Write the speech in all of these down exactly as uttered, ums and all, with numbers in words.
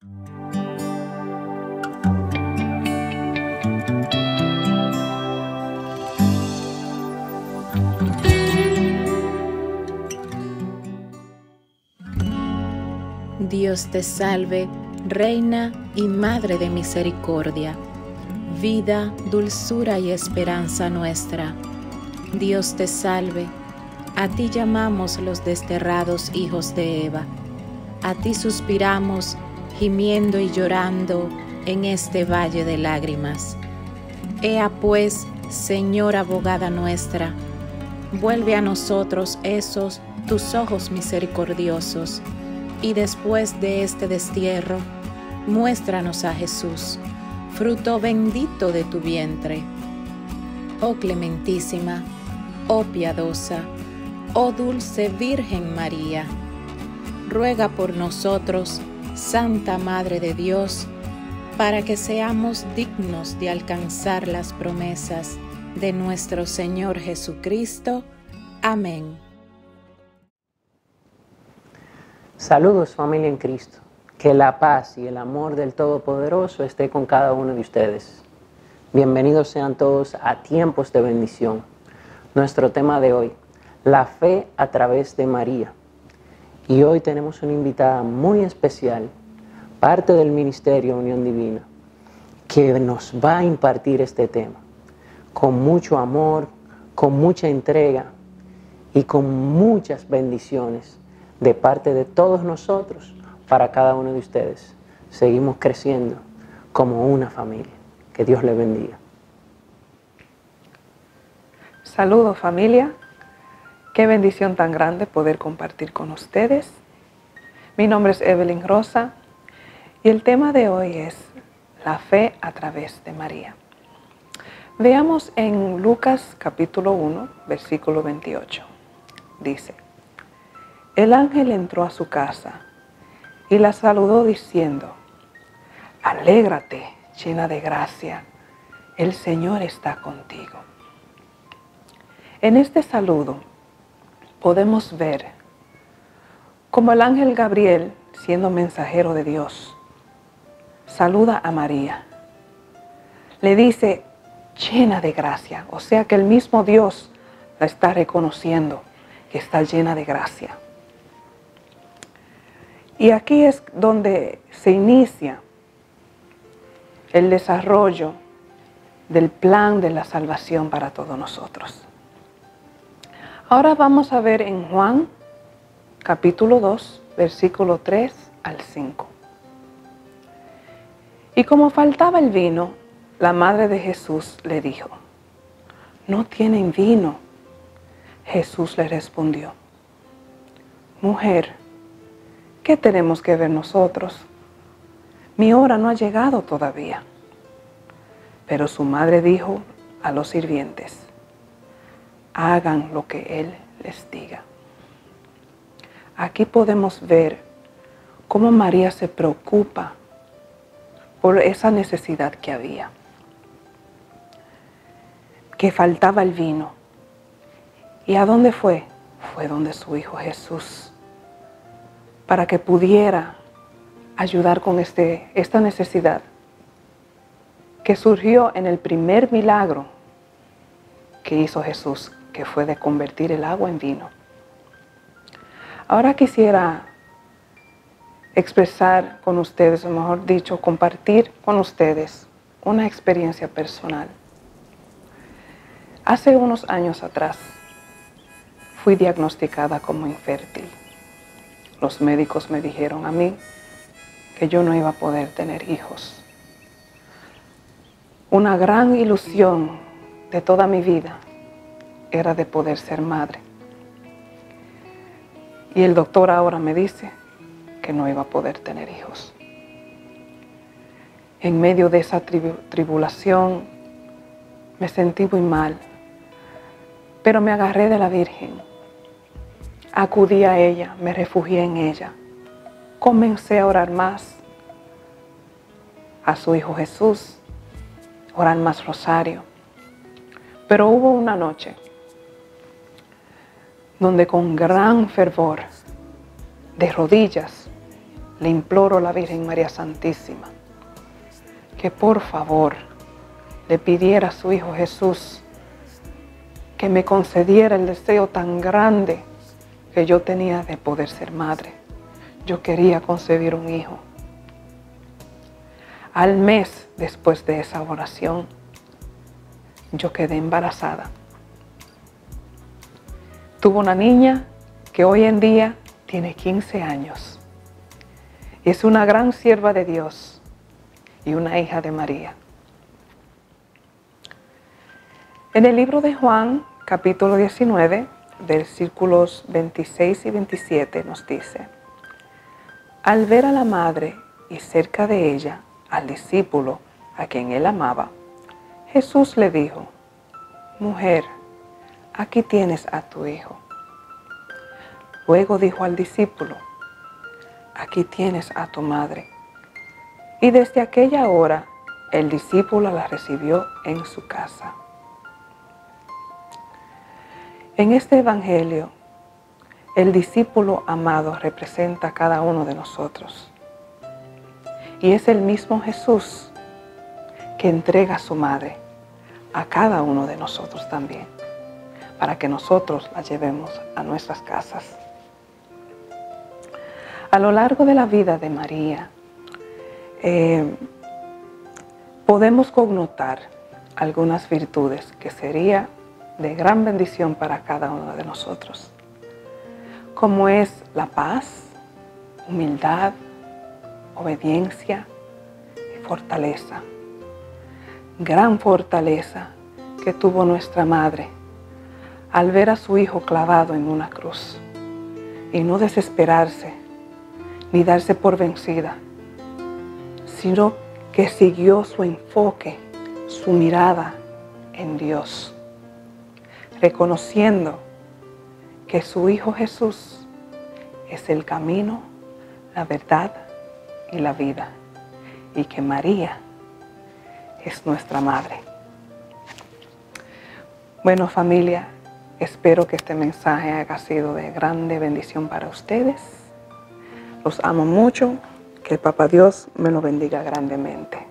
Dios te salve, Reina y Madre de misericordia, vida, dulzura y esperanza nuestra. Dios te salve, a ti llamamos los desterrados hijos de Eva, a ti suspiramos, gimiendo y llorando en este valle de lágrimas. Ea pues, Señora abogada nuestra, vuelve a nosotros esos tus ojos misericordiosos, y después de este destierro, muéstranos a Jesús, fruto bendito de tu vientre. Oh clementísima, oh piadosa, oh dulce Virgen María, ruega por nosotros, Santa Madre de Dios, para que seamos dignos de alcanzar las promesas de nuestro Señor Jesucristo. Amén. Saludos, familia en Cristo. Que la paz y el amor del Todopoderoso esté con cada uno de ustedes. Bienvenidos sean todos a Tiempos de Bendición. Nuestro tema de hoy, la fe a través de María. Y hoy tenemos una invitada muy especial, parte del Ministerio Unión Divina, que nos va a impartir este tema con mucho amor, con mucha entrega y con muchas bendiciones de parte de todos nosotros para cada uno de ustedes. Seguimos creciendo como una familia. Que Dios les bendiga. Saludos, familia. Qué bendición tan grande poder compartir con ustedes. Mi nombre es Evelyn Rosa y el tema de hoy es la fe a través de María. Veamos en Lucas capítulo uno, versículo veintiocho. Dice: el ángel entró a su casa y la saludó diciendo: alégrate, llena de gracia, el Señor está contigo. En este saludo podemos ver cómo el ángel Gabriel, siendo mensajero de Dios, saluda a María. Le dice llena de gracia, o sea que el mismo Dios la está reconociendo que está llena de gracia. Y aquí es donde se inicia el desarrollo del plan de la salvación para todos nosotros. Ahora vamos a ver en Juan capítulo dos, versículo tres al cinco. Y como faltaba el vino, la madre de Jesús le dijo: no tienen vino. Jesús le respondió: mujer, ¿qué tenemos que ver nosotros? Mi hora no ha llegado todavía. Pero su madre dijo a los sirvientes: hagan lo que Él les diga. Aquí podemos ver cómo María se preocupa por esa necesidad que había, que faltaba el vino. ¿Y a dónde fue? Fue donde su Hijo Jesús, para que pudiera ayudar con este, esta necesidad que surgió en el primer milagro que hizo Jesús, que fue de convertir el agua en vino. Ahora quisiera expresar con ustedes, o mejor dicho, compartir con ustedes una experiencia personal. Hace unos años atrás fui diagnosticada como infértil. Los médicos me dijeron a mí que yo no iba a poder tener hijos. Una gran ilusión de toda mi vida era de poder ser madre. Y el doctor ahora me dice que no iba a poder tener hijos. En medio de esa tribu- tribulación me sentí muy mal, pero me agarré de la Virgen. Acudí a ella, me refugié en ella. Comencé a orar más a su Hijo Jesús, orar más rosario. Pero hubo una noche donde con gran fervor, de rodillas, le imploro a la Virgen María Santísima que por favor le pidiera a su Hijo Jesús que me concediera el deseo tan grande que yo tenía de poder ser madre. Yo quería concebir un hijo. Al mes después de esa oración, yo quedé embarazada. Tuve una niña que hoy en día tiene quince años. Es una gran sierva de Dios y una hija de María. En el libro de Juan, capítulo diecinueve, versículos veintiséis y veintisiete, nos dice: al ver a la madre y cerca de ella al discípulo a quien él amaba, Jesús le dijo: mujer, aquí tienes a tu hijo. Luego dijo al discípulo: aquí tienes a tu madre. Y desde aquella hora el discípulo la recibió en su casa. En este evangelio, el discípulo amado representa a cada uno de nosotros. Y es el mismo Jesús que entrega a su madre a cada uno de nosotros también, para que nosotros la llevemos a nuestras casas. A lo largo de la vida de María, eh, podemos connotar algunas virtudes que sería de gran bendición para cada uno de nosotros, como es la paz, humildad, obediencia y fortaleza. Gran fortaleza que tuvo nuestra madre al ver a su hijo clavado en una cruz y no desesperarse ni darse por vencida, sino que siguió su enfoque, su mirada en Dios, reconociendo que su Hijo Jesús es el camino, la verdad y la vida, y que María es nuestra madre. Bueno, familia, espero que este mensaje haya sido de grande bendición para ustedes. Los amo mucho, que el Papá Dios me lo bendiga grandemente.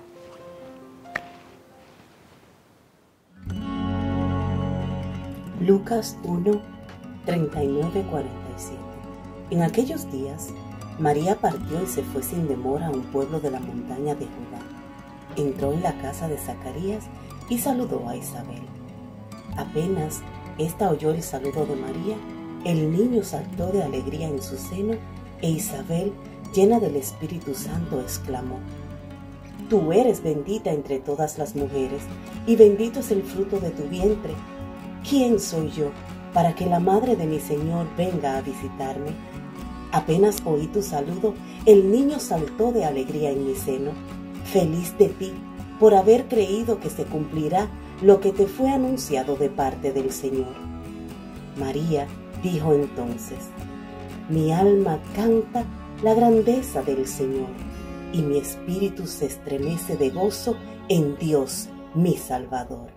Lucas uno, treinta y nueve, cuarenta y siete. En aquellos días, María partió y se fue sin demora a un pueblo de la montaña de Judá. Entró en la casa de Zacarías y saludó a Isabel. Apenas ésta oyó el saludo de María, el niño saltó de alegría en su seno, e Isabel, llena del Espíritu Santo, exclamó: Tú eres bendita entre todas las mujeres, y bendito es el fruto de tu vientre. ¿Quién soy yo para que la madre de mi Señor venga a visitarme? Apenas oí tu saludo, el niño saltó de alegría en mi seno. Feliz de ti por haber creído que se cumplirá lo que te fue anunciado de parte del Señor. María dijo entonces: Mi alma canta la grandeza del Señor, y mi espíritu se estremece de gozo en Dios, mi Salvador.